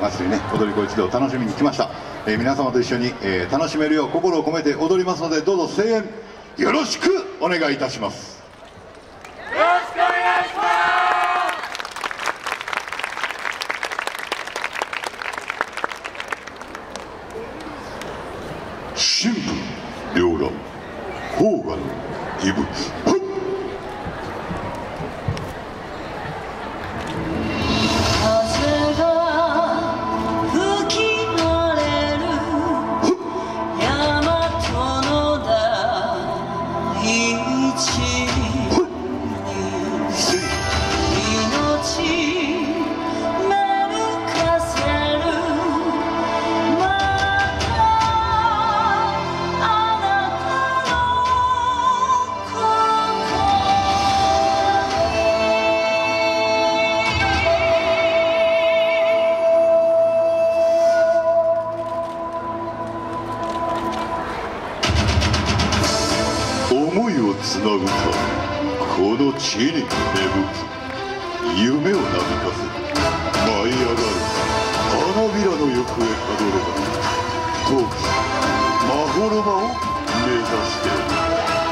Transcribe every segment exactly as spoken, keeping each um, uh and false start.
祭りね、踊り子一同楽しみに来ました。えー、皆様と一緒に、えー、楽しめるよう心を込めて踊りますので、どうぞ声援よろしくお願いいたします。 よろしくお願いします。 神武両乱、砲丸異物。思いをつなぐか、この地に芽吹き夢をなびかせ舞い上がる花びらの行方たどれば、遠くまほろばを目指している。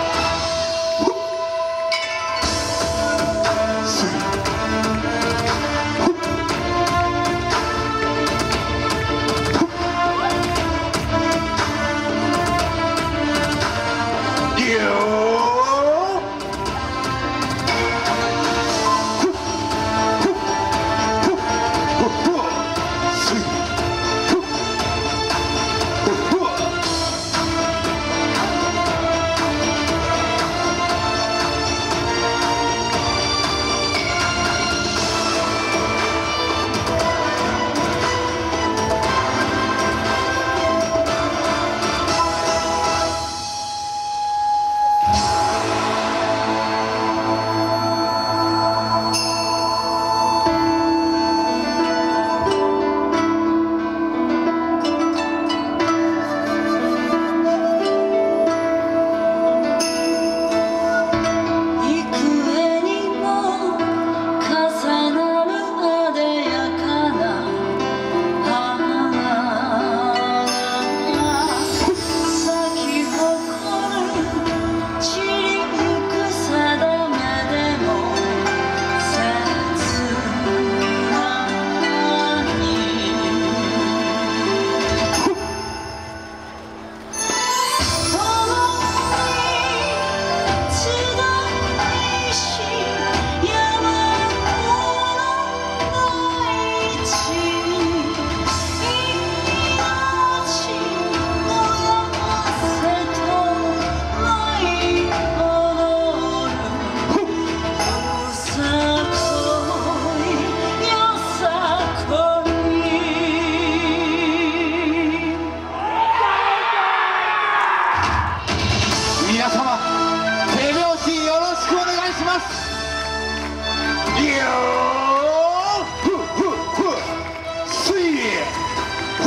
皆様、手拍子よろしくお願いします。いやー、ふふふ、すい、ふ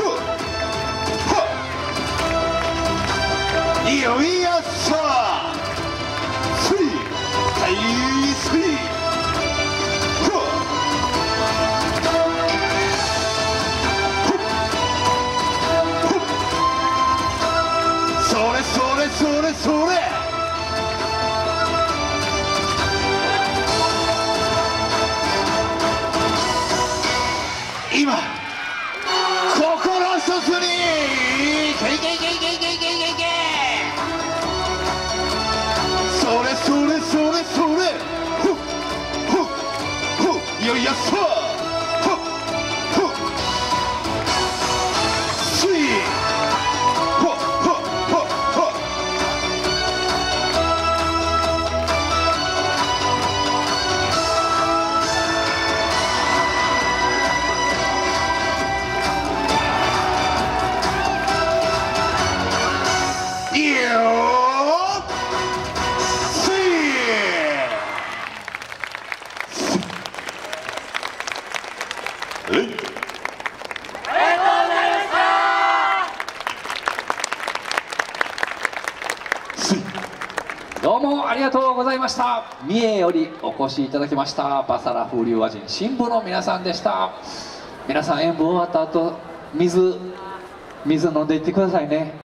ふ、いよいよさ、すい、はいすい、ふ、ふ、それそれそれそれ。今心一つにけいけいけいけいけいけいけいけ、それそれそれそれ、ふっふっふっ、よいやっさ、ふっふっ、すい、ふっふっふっふっ、 どうもありがとうございました。三重よりお越しいただきましたバサラ風流和人新部の皆さんでした。 皆さん演舞終わった後水水飲んでいってくださいね。